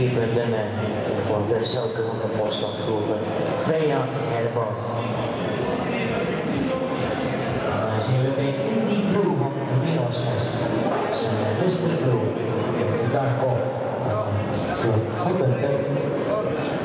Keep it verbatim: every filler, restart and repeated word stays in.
Brendan en voor de Selke van de Mosland geroepen. Freya Herbert. Dan zien we weer in die blue van Torino's Nest. Zijn mister Blue. De Darko. Goed een teken.